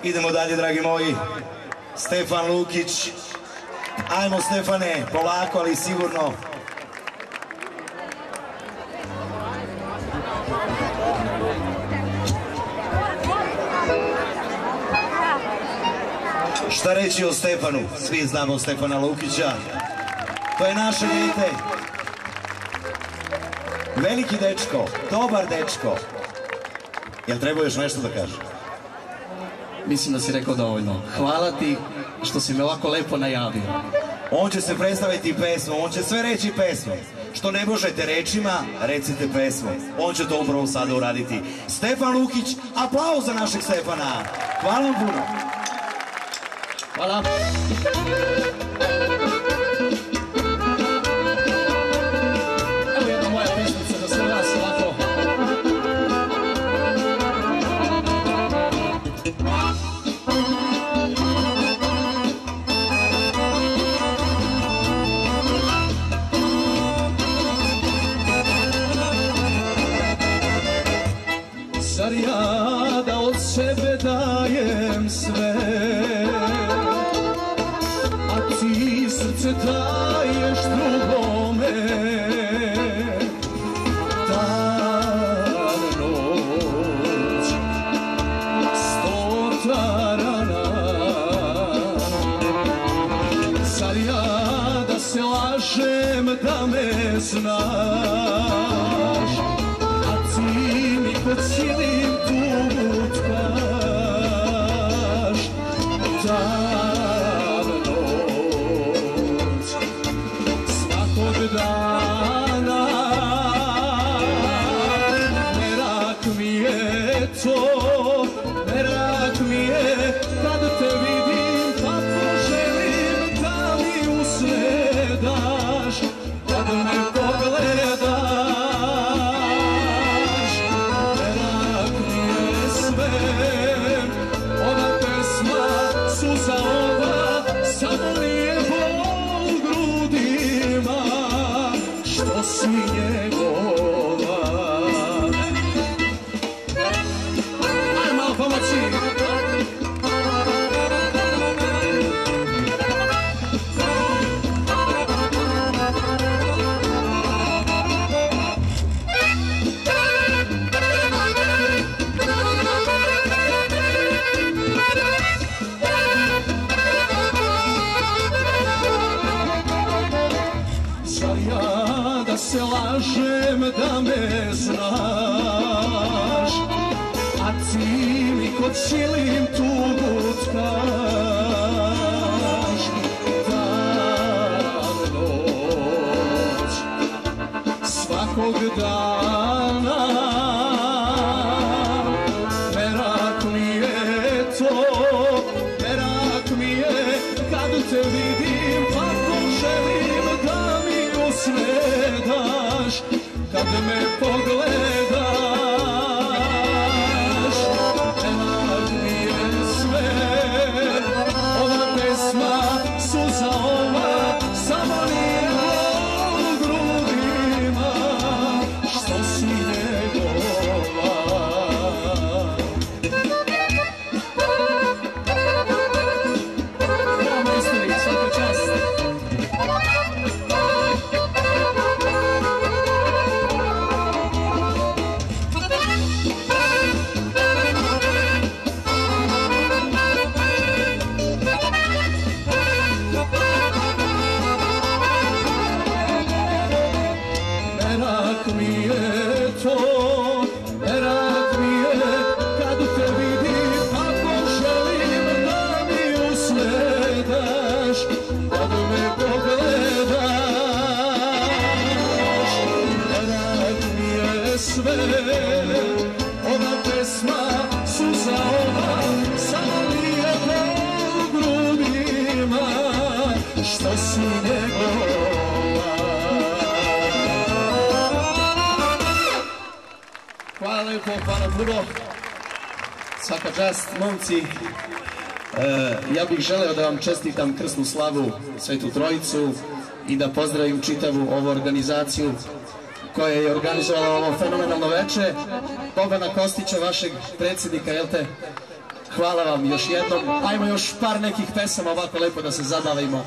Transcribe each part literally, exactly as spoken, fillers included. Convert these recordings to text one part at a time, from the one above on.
Idemo dalje, dragi moji. Stefan Lukić. Ajmo, Stefane, polako, ali sigurno. Šta reći o Stefanu? Svi znamo Stefana Lukića. To je naše dijete. Veliki dečko, dobar dečko. Jel treba još nešto da kažem? Mislim da si rekao dovoljno. Hvala ti što si me ovako lepo najavio. On će se predstaviti pesmom, on će sve reći pesmom. Što ne možete rečima, recite pesmom. On će to upravo sada uraditi. Stefan Lukić, aplauz za našeg Stefana. Hvala vam puno. Hvala. Evo jedna moja pesmica za sve vas ovako. Zar ja da od sebe dajem sve, a ti srce daješ drugome? Dan, noć, stota rana. Zar ja da se lažem da me znaš, a ti mi pod cijelim tugu tkaš? Dan, noć, svakog dana, merak mi je to, merak mi je kad te vidim, pa poželim da mi usredaš, kad me pogledaš. Merak mi je sve, ova pesma, suza ova, samo nije bol u grudima, što si njegova. Ajde malo pomoći. Zar ja da se lažem da me znaš, a ti mi kod cijelim tugu tkaš? Dan, noć, svakog dana, merak mi je to, merak mi je kad te vidim, pa poželim da mi usredaš, kad me pogledaš. Merak mi je sve, ova pesma, suza ova, samo nije bol u grudima, što si njegova. Hvala majstori, svaka čast. Merak mi je to, merak mi je kad te vidim, pa poželim da mi usredaš, kad me pogledaš. Merak mi je sve, ova pesma, suza ova, samo nije bol u grudima, što si njegova. Hvala lepo, hvala puno. Svaka čast, momci. E, ja bih želeo da vam čestitam krsnu slavu Svetu Trojicu i da pozdravim čitavu ovu organizaciju koja je organizovala ovo fenomenalno veče. Bobana Kostića, vašeg predsjednika, jel te? Hvala vam još jednom. Ajmo još par nekih pesama ovako lepo da se zabavimo.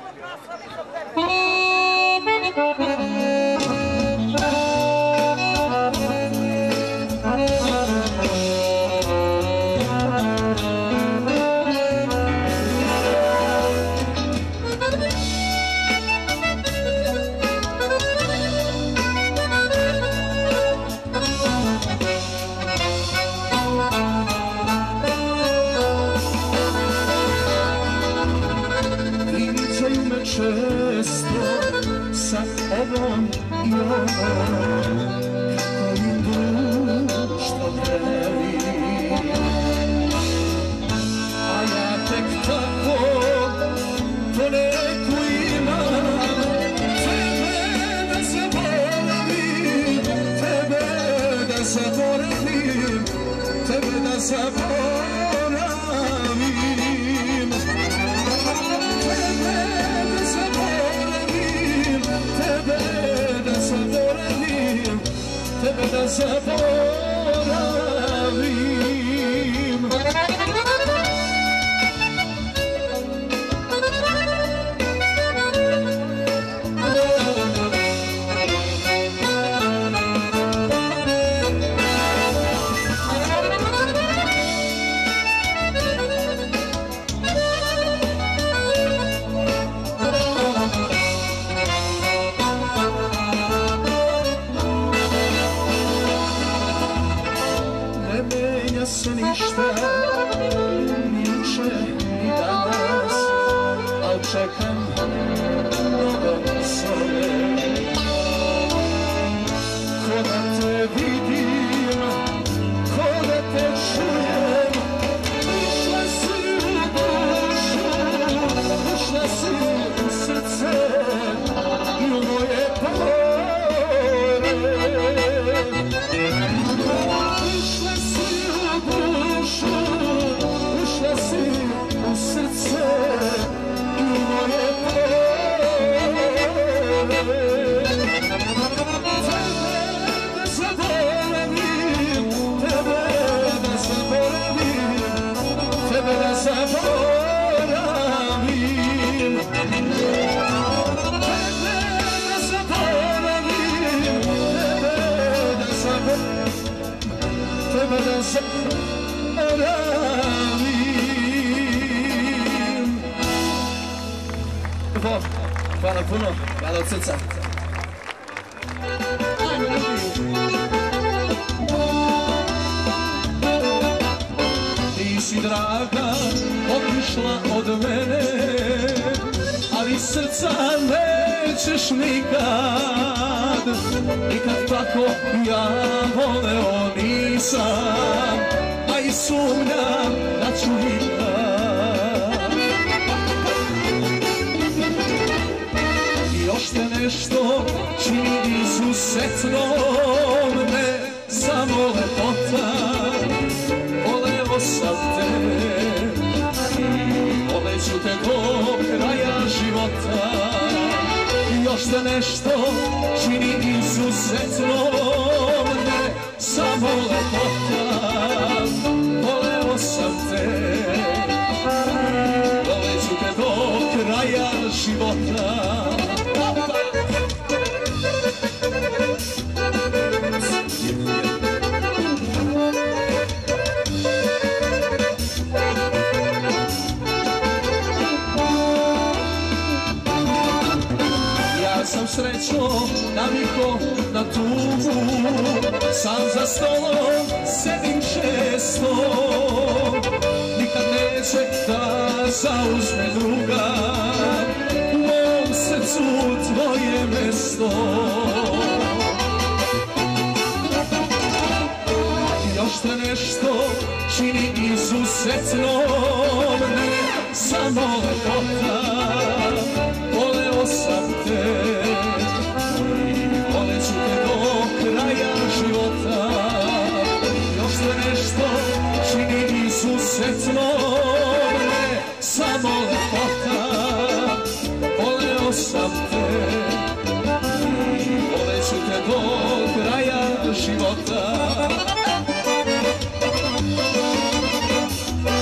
Često sa ovom i ovom, kako im društvo vreli, a ja tek tako poneku imam, tebe da zaboravim, tebe da zaboravim, tebe da zaboravim. Tebe da zaboravim. Se ništa, ni juče, ni danas, al čekam mnogo zore. Ko da te vidim, ko da te čujem, ušla si u dušu, ušla si u srce i u moje pore. Ušla si u srce i u moje pore. Tebe da zaboravim, tebe da zaboravim, tebe da zaboravim. Tebe da zaboravim, tebe da zaboravim, tebe da zaboravim. Hvala puno, hvala od srca. Ti si draga otišla od mene, ali srca nećeš nikad. Nikad tako ja voleo nisam, a i sumnjam da ću ikad. Još te nešto čini izuzetnom, ne samo lepota. Voleo sam te i voleću te do kraja života. Još te nešto čini izuzetnom, ne samo lepota. Voleo sam te, voleću te do kraja života. Ja sam srećo naviko na tugu, sam za stolom sedim često. Nikad neće da zauzme druga u mom srcu tvoje mesto. Još te nešto čini izuzetnom, ne samo lepota. Voleo sam te i voleću te do kraja života. Još te nešto čini izuzetnom, ne samo lepota. Voleo sam te i voleću te do kraja života.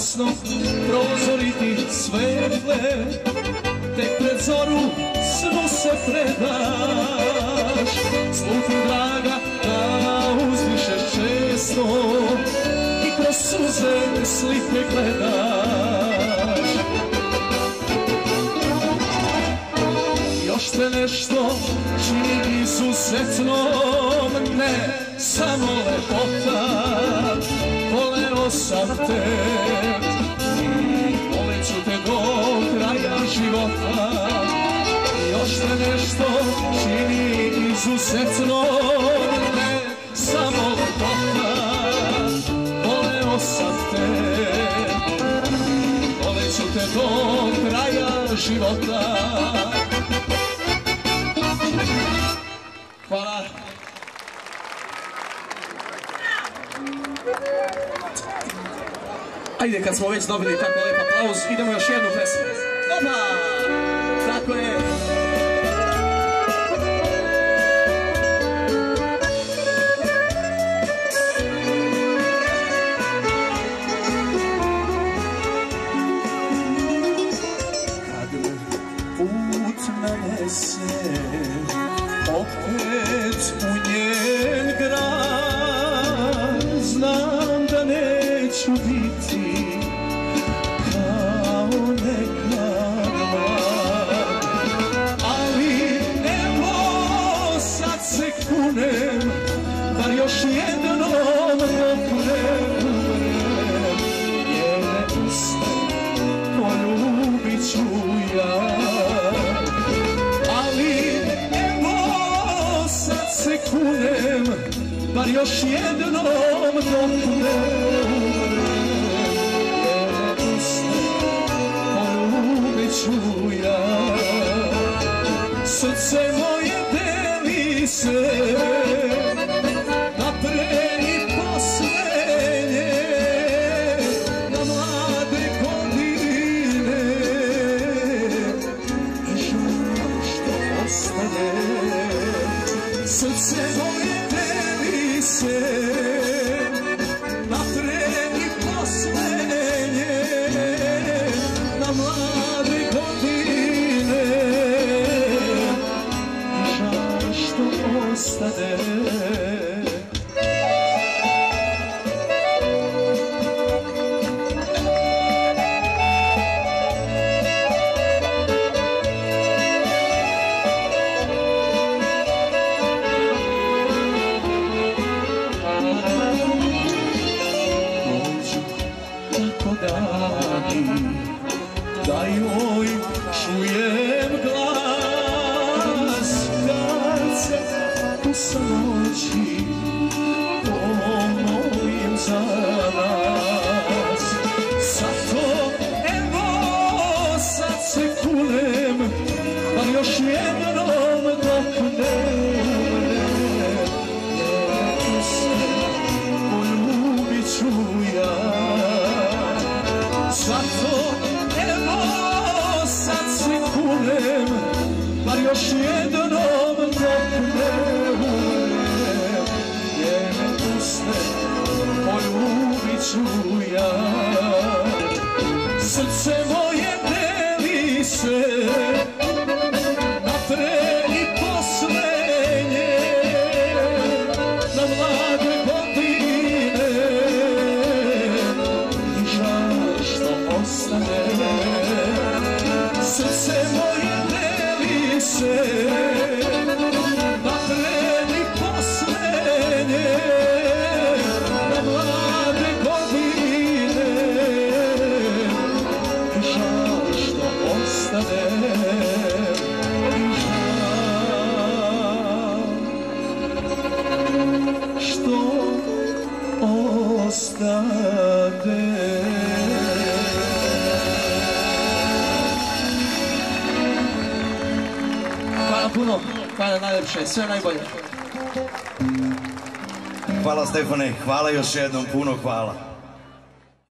kasno, prozori ti svetle, tek pred zoru snu se predaš. Slutim draga da uzdišeš često i kroz suze slike gledaš. Još te nešto čini izuzetnom, ne samo lepota, voleo sam te i volit ću te do kraja života. Još te nešto čini izuzetnom, ne samo lepota, voleo sam te i volit ću te do kraja života. Hvala. Ajde, kad smo već dobili tako lep aplauz, idemo još jednu pesmu. Opa! Tako je. Kad me put nanese opet u njen grad, znam da neću biti kao nekad mlad, ali evo sad se kunem, bar još jednom dok ne umrem, njene usta poljubit ću ja. Kunem, bar još jednom dok ne umrem, njene usta poljubit ću ja. Srce moje deli se na pre i posle nje, na mlade godine i žal što ostane. Srce moje deli se na pre i posle nje, na mlade godine i žal što ostane. Da joj čujem glas, kad se u samoći pomolim za nas. Zato evo sad se kunem, bar još jednom dok ne umrem, njene usta poljubit ću ja. Zato evo sad se kunem, bar još jednom dok ne umrem, njene usne poljubit ću ja. Srce moje deli se na pre i posle nje, na mlade godine i žal što ostane. Srce moje deli se na pre i posle nje, na mlade godine i žal što ostane. I žal što ostane. Hvala puno, hvala najlepše, sve najbolje. Hvala Stefane, hvala još jednom, puno hvala.